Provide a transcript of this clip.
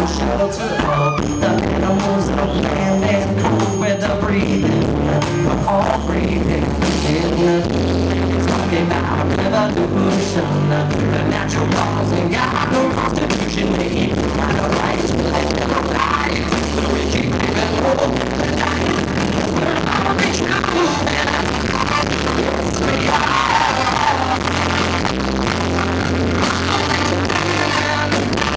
shelter. The animals of land and cool where they're breathing. We're all breathing in. Talking about revolution, the natural laws and God, no constitution, we have the right to live.